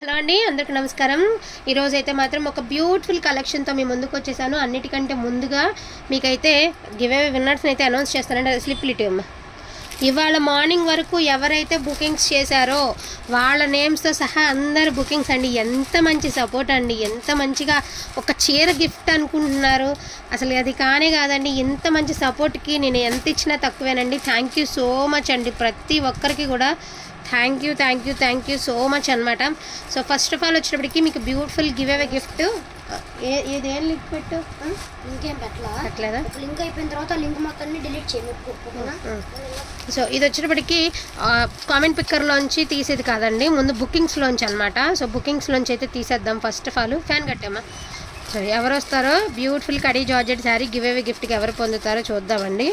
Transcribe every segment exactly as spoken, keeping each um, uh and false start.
Hello అండి, అందరికీ నమస్కారం. ఈరోజు అయితే మాత్రం ఒక బ్యూటిఫుల్ కలెక్షన్తో మీ ముందుకు వచ్చేసాను. అన్నిటికంటే ముందుగా మీకైతే గివ్ అవే విన్నర్స్ని అయితే అనౌన్స్ చేస్తానండి. స్లిప్ లిటిమ్ ఇవాళ మార్నింగ్ వరకు ఎవరైతే బుకింగ్స్ చేశారో వాళ్ళ నేమ్స్తో సహా అందరు బుకింగ్స్ అండి. ఎంత మంచి సపోర్ట్ అండి, ఎంత మంచిగా ఒక చీర గిఫ్ట్ అనుకుంటున్నారు. అసలు అది కానే కాదండి, ఇంత మంచి సపోర్ట్కి నేను ఎంత ఇచ్చినా తక్కువేనండి. థ్యాంక్ యూ సో మచ్ అండి ప్రతి ఒక్కరికి కూడా. Thank you thank you thank you so much అనమాట. సో ఫస్ట్ ఆఫ్ ఆల్ వచ్చేటప్పటికి మీకు బ్యూటిఫుల్ గివ్ అవే గిఫ్ట్. ఇది ఏం లింక్ పెట్టు, ఇంకేం పెట్టలా పెట్టలేదా? లింక్ అయిపోయిన తర్వాత లింక్ మొత్తాన్ని డిలీట్ చేయండి. సో ఇది వచ్చేటప్పటికి కామెంట్ పిక్కర్లోంచి తీసేది కాదండి, ముందు బుకింగ్స్లోంచి అనమాట. సో బుకింగ్స్లోంచి అయితే తీసేద్దాం. ఫస్ట్ ఆఫ్ ఆల్ ఫ్యాన్ కట్టామా. సో ఎవరు వస్తారో బ్యూటిఫుల్ కడీ జార్జెట్ శారీ గివ్ అవే గిఫ్ట్కి ఎవరు పొందుతారో చూద్దామండి.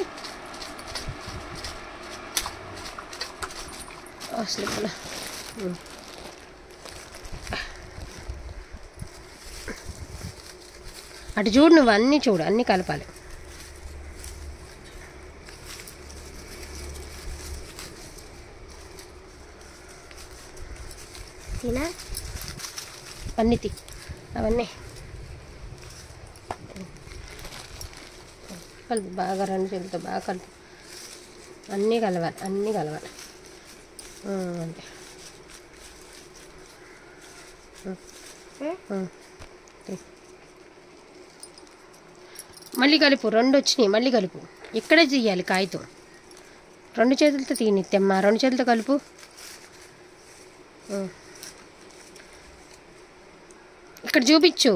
స్లిప్లో అటు చూడు, నువ్వు అన్నీ చూడు, అన్నీ కలపాలి. తినా అన్నీ తీ, అవన్నీ కలుపు బాగా, రెండు చేతులతో బాగా కలుపు. అన్నీ కలవాలి, అన్నీ కలవాలి అంతే. మళ్ళీ కలుపు, రెండు వచ్చినాయి మళ్ళీ కలుపు. ఇక్కడే చెయ్యాలి కాగితం, రెండు చేతులతో తీ నిత్యమ్మ, రెండు చేతులతో కలుపు. ఇక్కడ చూపించు.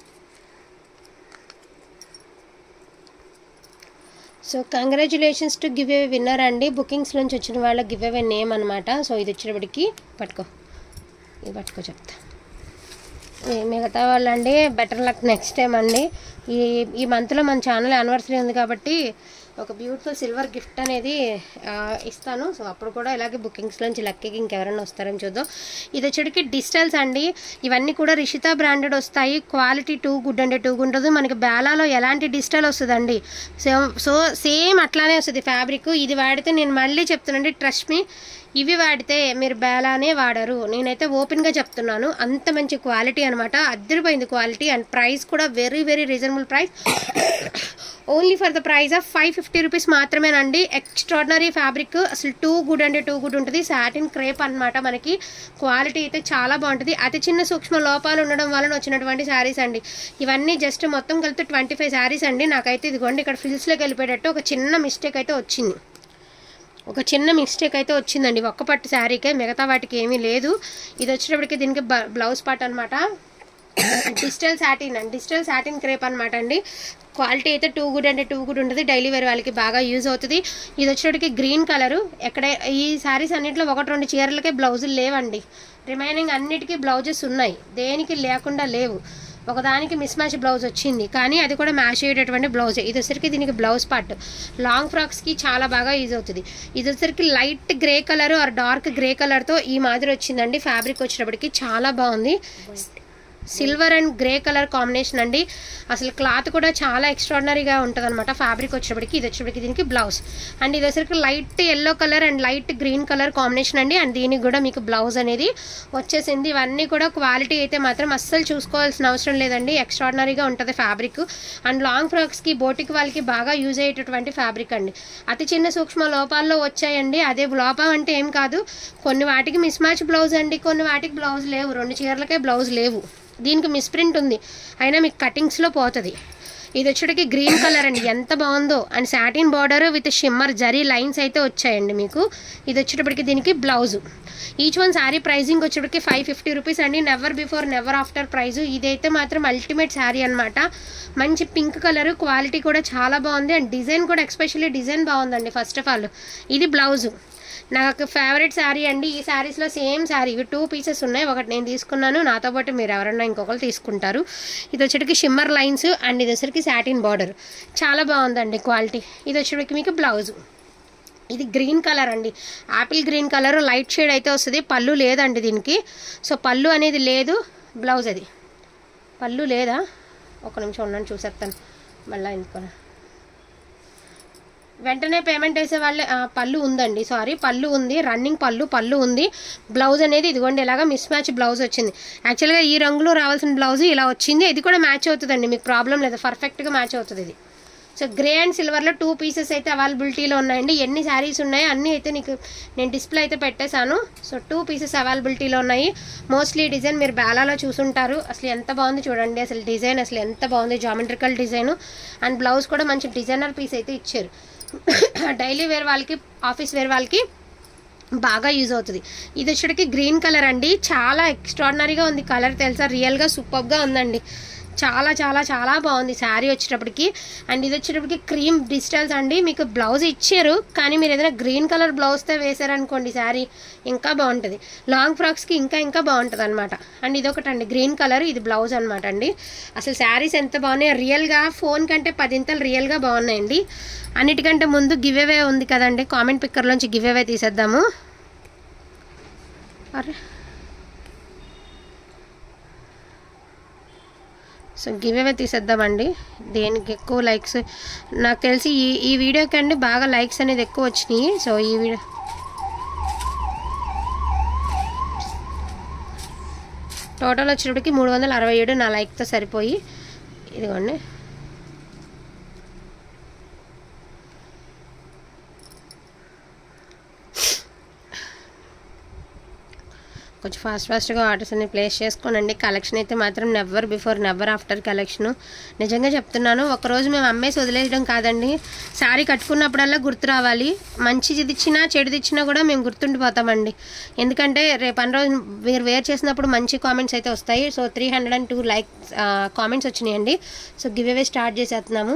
So congratulations to giveaway winner అండి. బుకింగ్స్ నుంచి వచ్చిన వాళ్ళ గివ్ అవే నేమ్ అనమాట. సో ఇది వచ్చేటప్పటికి పట్టుకో, ఇది పట్టుకో చెప్తా. మిగతా వాళ్ళండి బెటర్ లక్ నెక్స్ట్ టైం అండి. ఈ ఈ మంత్లో మన ఛానల్ యానివర్సరీ ఉంది కాబట్టి ఒక బ్యూటిఫుల్ సిల్వర్ గిఫ్ట్ అనేది ఇస్తాను. సో అప్పుడు కూడా ఇలాగే బుకింగ్స్ నుంచి లక్కీకి ఇంకెవరైనా వస్తారని చూద్దాం. ఇది వచ్చేటికి డిజిటల్స్ అండి. ఇవన్నీ కూడా రిషితా బ్రాండెడ్ వస్తాయి. క్వాలిటీ టూ గుడ్ అంటే టూ గుడ్ ఉంటుంది. మనకి బేలాలో ఎలాంటి డిజిటల్ వస్తుందండి, సో సో సేమ్ అట్లానే వస్తుంది ఫ్యాబ్రిక్. ఇది వాడితే నేను మళ్ళీ చెప్తున్నానండి, ట్రస్ట్ మీ, ఇవి వాడితే మీరు బేలానే వాడరు. నేనైతే ఓపెన్గా చెప్తున్నాను, అంత మంచి క్వాలిటీ అనమాట. అద్దరిపోయింది క్వాలిటీ. అండ్ ప్రైస్ కూడా very very reasonable price, only for the price of five fifty rupees మాత్రమేనండి. ఎక్స్ట్రాడినరీ ఫ్యాబ్రిక్, అసలు టూ గుడ్ అంటే టూ గుడ్ ఉంటుంది. సాటిన్ క్రేప్ అనమాట. మనకి క్వాలిటీ అయితే చాలా బాగుంటుంది. అతి చిన్న సూక్ష్మ లోపాలు ఉండడం వలన వచ్చినటువంటి శారీస్ అండి ఇవన్నీ. జస్ట్ మొత్తం కలిపి ట్వంటీ ఫైవ్ శారీస్ అండి. నాకైతే ఇదిగోండి ఇక్కడ ఫిల్స్లోకి వెళ్ళిపోయేటట్టు ఒక చిన్న మిస్టేక్ అయితే వచ్చింది, ఒక చిన్న మిస్టేక్ అయితే వచ్చిందండి ఒక్క పట్టు శారీకే, మిగతా వాటికి ఏమీ లేదు. ఇది వచ్చేటప్పటికి దీనికి బ్లౌజ్ పార్ట్ అనమాట. డిజిటల్ సాటిన్ అండి, డిజిటల్ సాటిన్ క్రేప్ అనమాట అండి. క్వాలిటీ అయితే టూ గుడ్ అంటే టూ గుడ్ ఉంటుంది. డైలీ వేర్ వాళ్ళకి బాగా యూజ్ అవుతుంది. ఇది వచ్చేటప్పటికి గ్రీన్ కలరు. ఎక్కడ ఈ శారీస్ అన్నింటిలో ఒకటి రెండు చీరలకే బ్లౌజులు లేవండి, రిమైనింగ్ అన్నిటికీ బ్లౌజెస్ ఉన్నాయి, దేనికి లేకుండా లేవు. ఒకదానికి మిస్ మ్యాచ్ బ్లౌజ్ వచ్చింది, కానీ అది కూడా మ్యాచ్ అయ్యేటటువంటి బ్లౌజ్. ఇది వచ్చరికి దీనికి బ్లౌజ్ పార్ట్ లాంగ్ ఫ్రాక్స్కి చాలా బాగా యూజ్ అవుతుంది. ఇది వచ్చరికి light grey colour or dark grey కలర్తో ఈ మాదిరి వచ్చిందండి. ఫ్యాబ్రిక్ వచ్చేటప్పటికి చాలా బాగుంది. Silver and grey colour combination అండి. అసలు క్లాత్ కూడా చాలా ఎక్స్ట్రాడినరీగా ఉంటుంది అనమాట. ఫ్యాబ్రిక్ వచ్చేటప్పటికి ఇది వచ్చేటప్పటికి దీనికి బ్లౌజ్. అండ్ ఇది వచ్చరికి light yellow colour and light green colour combination అండి. అండ్ దీనికి కూడా మీకు బ్లౌజ్ అనేది వచ్చేసింది. ఇవన్నీ కూడా క్వాలిటీ అయితే మాత్రం అస్సలు చూసుకోవాల్సిన అవసరం లేదండి, ఎక్స్ట్రాడినరీగా ఉంటుంది ఫ్యాబ్రిక్. అండ్ లాంగ్ ఫ్రాక్స్కి బోటిక్ వాళ్ళకి బాగా యూజ్ అయ్యేటటువంటి ఫ్యాబ్రిక్ అండి. అతి చిన్న సూక్ష్మ లోపాల్లో వచ్చాయండి. అదే లోపం అంటే ఏం కాదు, కొన్ని వాటికి మిస్ మ్యాచ్ బ్లౌజ్ అండి, కొన్ని వాటికి బ్లౌజ్ లేవు, రెండు చీరలకే బ్లౌజ్ లేవు. దీనికి మిస్ప్రింట్ ఉంది, అయినా మీకు కటింగ్స్లో పోతుంది. ఇది వచ్చేటికి గ్రీన్ కలర్ అండి, ఎంత బాగుందో. And satin border with shimmer zari lines అయితే వచ్చాయండి మీకు. ఇది వచ్చేటప్పటికి దీనికి blouse. Each one sari pricing వచ్చేటప్పటికి ఫైవ్ ఫిఫ్టీ రూపీస్ అండి. Never before never after price. ఇదైతే మాత్రం అల్టిమేట్ శారీ అనమాట. మంచి పింక్ కలర్, క్వాలిటీ కూడా చాలా బాగుంది. అండ్ డిజైన్ కూడా ఎక్స్పెషల్లీ డిజైన్ బాగుందండి. ఫస్ట్ ఆఫ్ ఆల్ ఇది బ్లౌజు, నాకు ఫేవరెట్ శారీ అండి. ఈ శారీస్లో సేమ్ శారీ ఇవి టూ పీసెస్ ఉన్నాయి, ఒకటి నేను తీసుకున్నాను, నాతో పాటు మీరు ఎవరన్నా ఇంకొకరు తీసుకుంటారు. ఇది వచ్చేటికి షిమ్మర్ లైన్స్ అండ్ ఇది వచ్చేటికి సాటిన్ బార్డర్, చాలా బాగుందండి క్వాలిటీ. ఇది వచ్చేటికి మీకు బ్లౌజు. ఇది గ్రీన్ కలర్ అండి, apple green colour light shade అయితే వస్తుంది. పళ్ళు లేదండి దీనికి, సో పళ్ళు అనేది లేదు. బ్లౌజ్ అది పళ్ళు లేదా, ఒక నిమిషం ఉన్నాను చూసేస్తాను మళ్ళీ ఎందుకు. వెంటనే పేమెంట్ వేసే వాళ్ళే పళ్ళు ఉందండి, సారీ పళ్ళు ఉంది, రన్నింగ్ పళ్ళు పళ్ళు ఉంది. బ్లౌజ్ అనేది ఇదిగోండి ఇలాగా మిస్ మ్యాచ్ బ్లౌజ్ వచ్చింది. యాక్చువల్గా ఈ రంగులో రావాల్సిన బ్లౌజ్ ఇలా వచ్చింది. ఇది కూడా మ్యాచ్ అవుతుందండి, మీకు ప్రాబ్లం లేదు, పర్ఫెక్ట్గా మ్యాచ్ అవుతుంది ఇది. సో గ్రే అండ్ సిల్వర్లో టూ పీసెస్ అయితే అవైలబిలిటీలో ఉన్నాయండి. ఎన్ని శారీస్ ఉన్నాయో అన్నీ అయితే నీకు నేను డిస్ప్లే అయితే పెట్టేశాను. సో టూ పీసెస్ అవైలబిలిటీలో ఉన్నాయి. మోస్ట్లీ డిజైన్ మీరు బేలాలో చూసుంటారు. అసలు ఎంత బాగుంది చూడండి, అసలు డిజైన్ అసలు ఎంత బాగుంది, జామెట్రికల్ డిజైన్. అండ్ బ్లౌజ్ కూడా మంచి డిజైనర్ పీస్ అయితే ఇచ్చారు. డైలీ వేర్ వాళ్ళకి, ఆఫీస్ వేర్ వాళ్ళకి బాగా యూజ్ అవుతుంది. ఇది వచ్చేటికి గ్రీన్ కలర్ అండి, చాలా ఎక్స్ట్రాడినరీగా ఉంది కలర్ తెలుసా, రియల్గా సూపర్గా ఉందండి. చాలా చాలా చాలా బాగుంది శారీ వచ్చేటప్పటికి. అండ్ ఇది వచ్చేటప్పటికి క్రీమ్ డిజిటల్స్ అండి. మీకు బ్లౌజ్ ఇచ్చారు, కానీ మీరు ఏదైనా గ్రీన్ కలర్ బ్లౌజ్తో వేసారనుకోండి శారీ ఇంకా బాగుంటుంది. లాంగ్ ఫ్రాక్స్కి ఇంకా ఇంకా బాగుంటుంది అనమాట. అండ్ ఇదొకటి అండి గ్రీన్ కలర్, ఇది బ్లౌజ్ అనమాట అండి. అసలు శారీస్ ఎంత బాగున్నాయి, రియల్గా ఫోన్ కంటే పదింతలు రియల్గా బాగున్నాయండి. అన్నిటికంటే ముందు గివ్ అవే ఉంది కదండి, కామెంట్ పిక్కర్లోంచి గివ్ అవే తీసేద్దాము. అరే సో గివ్ అవే తీసేద్దామండి. దేనికి ఎక్కువ లైక్స్ నాకు తెలిసి ఈ ఈ వీడియోకి అండి బాగా లైక్స్ అనేది ఎక్కువ వచ్చినాయి. సో ఈ వీడియో టోటల్ వచ్చేటప్పటికి మూడు వందల అరవై ఏడు నా లైక్తో సరిపోయి ఇదిగోండి. కొంచెం ఫాస్ట్ ఫాస్ట్గా ఆర్డర్స్ అన్ని ప్లేస్ చేసుకోనండి. కలెక్షన్ అయితే మాత్రం never before never after collection. నిజంగా చెప్తున్నాను, ఒకరోజు మేము అమ్మేసి వదిలేయడం కాదండి, శారీ కట్టుకున్నప్పుడల్లా గుర్తు రావాలి. మంచిది ఇచ్చినా చెడుది ఇచ్చినా కూడా మేము గుర్తుండిపోతామండి. ఎందుకంటే రేపు అన్ని రోజు మీరు వేర్ చేసినప్పుడు మంచి కామెంట్స్ అయితే వస్తాయి. So three hundred and two likes comments వచ్చినాయండి. సో గివ్ అవే స్టార్ట్ చేసేస్తున్నాము.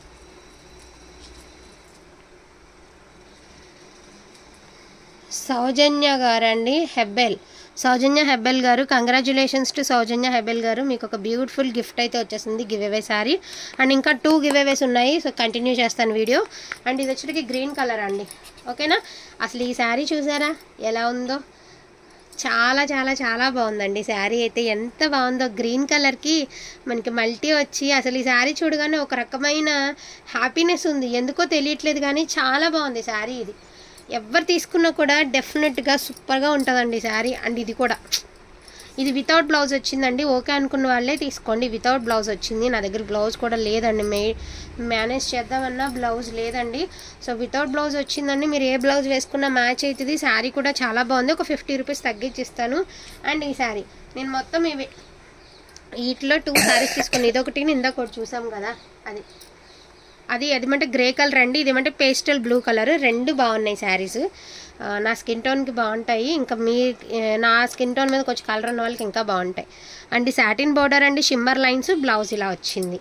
సౌజన్య గారండి, హెబ్బెల్, సౌజన్య హెబ్బెల్ గారు, కంగ్రాచులేషన్స్ టు సౌజన్య హెబ్బెల్ గారు. మీకు ఒక బ్యూటిఫుల్ గిఫ్ట్ అయితే వచ్చేసింది గివ్ అవే శారీ. అండ్ ఇంకా టూ గివ్ అవేస్ ఉన్నాయి, సో కంటిన్యూ చేస్తాను వీడియో. అండ్ ఇది వచ్చేటికి గ్రీన్ కలర్ అండి, ఓకేనా. అసలు ఈ శారీ చూసారా ఎలా ఉందో, చాలా చాలా చాలా బాగుందండి శారీ అయితే, ఎంత బాగుందో. గ్రీన్ కలర్కి మనకి మల్టీ వచ్చి అసలు ఈ శారీ చూడగానే ఒక రకమైన హ్యాపీనెస్ ఉంది, ఎందుకో తెలియట్లేదు కానీ చాలా బాగుంది శారీ. ఇది ఎవరు తీసుకున్నా కూడా డెఫినెట్గా సూపర్గా ఉంటుందండి శారీ. అండ్ ఇది కూడా ఇది వితౌట్ బ్లౌజ్ వచ్చిందండి, ఓకే అనుకున్న వాళ్ళే తీసుకోండి. వితౌట్ బ్లౌజ్ వచ్చింది, నా దగ్గర బ్లౌజ్ కూడా లేదండి, మే మేనేజ్ చేద్దామన్నా బ్లౌజ్ లేదండి. సో వితౌట్ బ్లౌజ్ వచ్చిందండి, మీరు ఏ బ్లౌజ్ వేసుకున్నా మ్యాచ్ అవుతుంది. శారీ కూడా చాలా బాగుంది, ఒక ఫిఫ్టీ రూపీస్ తగ్గించిస్తాను. అండ్ ఈ శారీ నేను మొత్తం ఇవి వీటిలో టూ శారీస్ తీసుకుని, ఇదొకటి ఇందొకటి చూసాం కదా, అది అది అదేమంటే గ్రే కలర్ అండి, ఇదేమంటే పేస్టల్ బ్లూ కలర్. రెండు బాగున్నాయి శారీస్, నా స్కిన్ టోన్కి బాగుంటాయి. ఇంకా మీ నా స్కిన్ టోన్ మీద కొంచెం కలర్ ఉన్న వాళ్ళకి ఇంకా బాగుంటాయి. అండ్ సాటిన్ బోర్డర్ అండి, షిమ్మర్ లైన్స్, బ్లౌజ్ ఇలా వచ్చింది.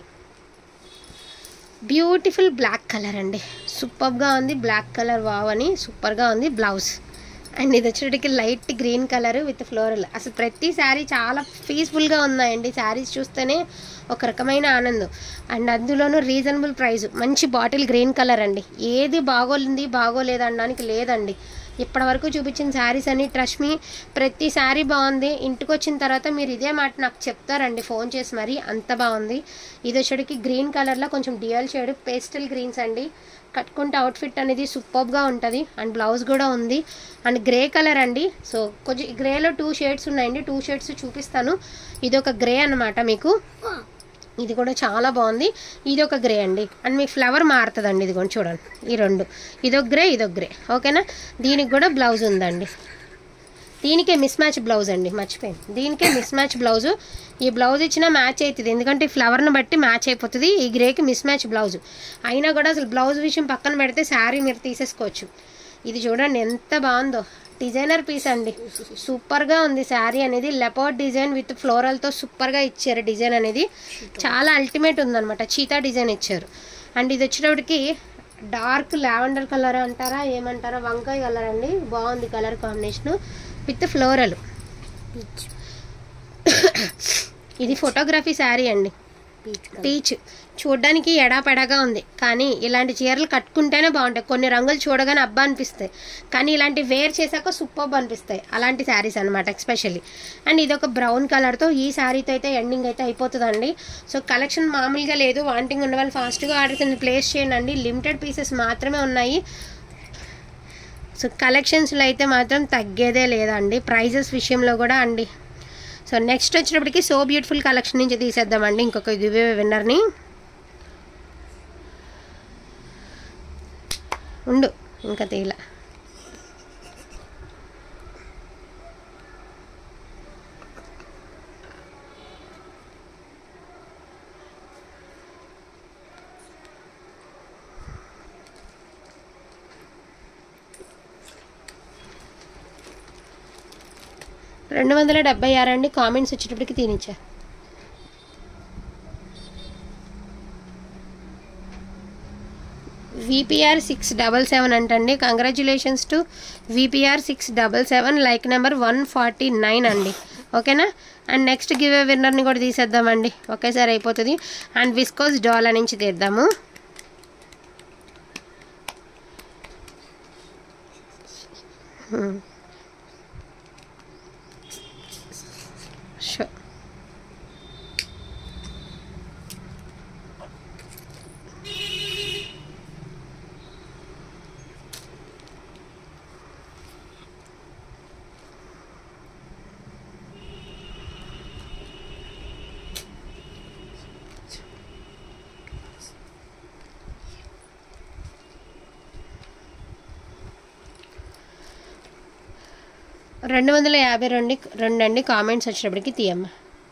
బ్యూటిఫుల్ బ్లాక్ కలర్ అండి, సూపర్గా ఉంది. బ్లాక్ కలర్ వావ్ అని సూపర్గా ఉంది బ్లౌజ్. అండ్ ఇది వచ్చేటికి light green colour with floral. అసలు ప్రతి శారీ చాలా పీస్ఫుల్గా ఉన్నాయండి, శారీస్ చూస్తేనే ఒక రకమైన ఆనందం. అండ్ అందులోనూ రీజనబుల్ ప్రైస్, మంచి బాటిల్ గ్రీన్ కలర్ అండి. ఏది బాగోలింది బాగోలేదు అనడానికి లేదండి. ఇప్పటి వరకు చూపించిన శారీస్ అన్ని ట్రస్ట్ మీ, ప్రతి శారీ బాగుంది. ఇంటికి వచ్చిన తర్వాత మీరు ఇదే మాట నాకు చెప్తారండి ఫోన్ చేసి, మరి అంత బాగుంది. ఇది వచ్చేటికి గ్రీన్ కలర్లో కొంచెం డ్యూయల్ షేడ్ పేస్టల్ గ్రీన్స్ అండి. కట్టుకుంటే అవుట్ఫిట్ అనేది సూపర్గా ఉంటుంది. అండ్ బ్లౌజ్ కూడా ఉంది. అండ్ గ్రే కలర్ అండి, సో కొంచెం గ్రేలో టూ షేడ్స్ ఉన్నాయండి, టూ షేడ్స్ చూపిస్తాను. ఇది ఒక గ్రే అనమాట మీకు, ఇది కూడా చాలా బాగుంది. ఇది ఒక గ్రే అండి. అండ్ మీ ఫ్లవర్ మారుతుందండి, ఇది కూడా చూడండి, ఈ రెండు, ఇదొక గ్రే ఇదొక గ్రే, ఓకేనా. దీనికి కూడా బ్లౌజ్ ఉందండి, దీనికే మిస్ మ్యాచ్ బ్లౌజ్ అండి, మర్చిపోయింది. దీనికే మిస్ మ్యాచ్ బ్లౌజు. ఈ బ్లౌజ్ ఇచ్చినా మ్యాచ్ అవుతుంది, ఎందుకంటే ఈ ఫ్లవర్ని బట్టి మ్యాచ్ అయిపోతుంది. ఈ గ్రేకి మిస్ మ్యాచ్ బ్లౌజు అయినా కూడా అసలు బ్లౌజ్ విషయం పక్కన పెడితే శారీ మీరు తీసేసుకోవచ్చు. ఇది చూడండి ఎంత బాగుందో, డిజైనర్ పీస్ అండి, సూపర్గా ఉంది శారీ అనేది. లెపర్డ్ డిజైన్ విత్ ఫ్లోరల్తో సూపర్గా ఇచ్చారు డిజైన్ అనేది, చాలా అల్టిమేట్ ఉందన్నమాట. చీతా డిజైన్ ఇచ్చారు. అండ్ ఇది వచ్చేటప్పటికి డార్క్ లావెండర్ కలర్ అంటారా ఏమంటారా, వంకాయ కలర్ అండి, బాగుంది కలర్ కాంబినేషను విత్ ఫ్లోరల్. ఇది ఫోటోగ్రఫీ శారీ అండి, పీచ్ పీచ్ చూడడానికి ఎడాపెడాగా ఉంది, కానీ ఇలాంటి చీరలు కట్టుకుంటేనే బాగుంటాయి. కొన్ని రంగులు చూడగానే అబ్బా అనిపిస్తాయి, కానీ ఇలాంటి వేర్ చేశాక సూపర్బ్ అనిపిస్తాయి. అలాంటి శారీస్ అనమాట ఎక్స్పెషల్లీ. అండ్ ఇది ఒక బ్రౌన్ కలర్తో ఈ శారీతో అయితే ఎండింగ్ అయితే అయిపోతుందండి. సో కలెక్షన్ మామూలుగా లేదు, వాంటింగ్ ఉన్న వాళ్ళు ఫాస్ట్గా ఆర్డర్స్ అన్ని ప్లేస్ చేయండి. లిమిటెడ్ పీసెస్ మాత్రమే ఉన్నాయి. సో కలెక్షన్స్లో అయితే మాత్రం తగ్గేదే లేదండి, ప్రైజెస్ విషయంలో కూడా అండి. సో నెక్స్ట్ వచ్చినప్పటికి సో బ్యూటిఫుల్ కలెక్షన్ నుంచి తీసేద్దామండి ఇంకొక గివ్ అవే విన్నర్ని. ఉండు ఇంకా తీల. రెండు వందల డెబ్బై ఆరు అండి కామెంట్స్ వచ్చేటప్పటికి తినిచ్చా. విపిఆర్ సిక్స్ డబల్ సెవెన్ అంటండి. Congratulations to VPR six double seven, like number one forty nine అండి. ఓకేనా. అండ్ నెక్స్ట్ గివ్ అవే విన్నర్ని కూడా తీసేద్దామండి, ఒకేసారి అయిపోతుంది. అండ్ విస్కోస్ డాలా నుంచి తీద్దాము. షో రెండు వందల యాభై రెండు రెండు అండి కామెంట్స్ వచ్చినప్పటికి తీయమ్మ.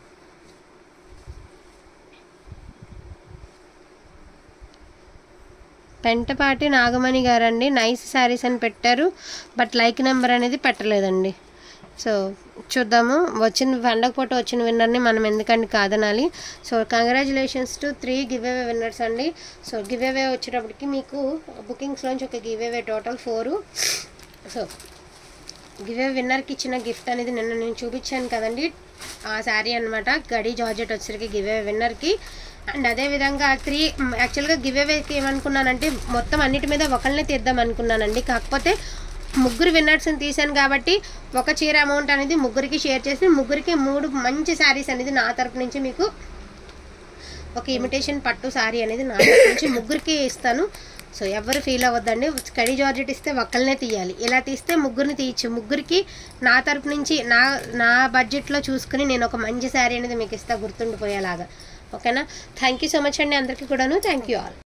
పెంటపాటి నాగమణి గారండి, నైస్ శారీస్ అని పెట్టారు, బట్ లైక్ నెంబర్ అనేది పెట్టలేదండి. సో చూద్దాము, వచ్చిన పండగ పూట వచ్చిన విన్నర్ని మనం ఎందుకండి కాదనాలి. So congratulations to three giveaway winners అండి. సో గివ్ అవే వచ్చేటప్పటికి మీకు బుకింగ్స్లోంచి ఒక giveaway total four. So giveaway విన్నర్కి ఇచ్చిన గిఫ్ట్ అనేది నిన్న నేను చూపించాను కదండి, ఆ శారీ అనమాట. గడి జార్జెట్ వచ్చేసరికి గివ్ అవే విన్నర్కి. అండ్ అదేవిధంగా త్రీ యాక్చువల్గా గివ్ అవేకి ఏమనుకున్నానంటే మొత్తం అన్నిటి మీద ఒకళ్ళనే తీద్దాం అనుకున్నానండి. కాకపోతే ముగ్గురు విన్నర్స్ని తీసాను కాబట్టి ఒక చీర అమౌంట్ అనేది ముగ్గురికి షేర్ చేసి ముగ్గురికి మూడు మంచి శారీస్ అనేది నా తరపు నుంచి మీకు ఒక ఇమిటేషన్ పట్టు శారీ అనేది నా తరపు నుంచి ముగ్గురికి ఇస్తాను. సో ఎవరు ఫీల్ అవ్వద్దండి, కడి జార్జెట్ ఇస్తే ఒక్కళ్ళనే తీయాలి, ఇలా తీస్తే ముగ్గురిని తీయచ్చు. ముగ్గురికి నా తరపు నుంచి నా నా బడ్జెట్లో చూసుకుని నేను ఒక మంచి శారీ అనేది మీకు ఇస్తా గుర్తుండిపోయేలాగా. ఓకేనా. థ్యాంక్ యూ సో మచ్ అండి అందరికీ కూడాను. Thank you all.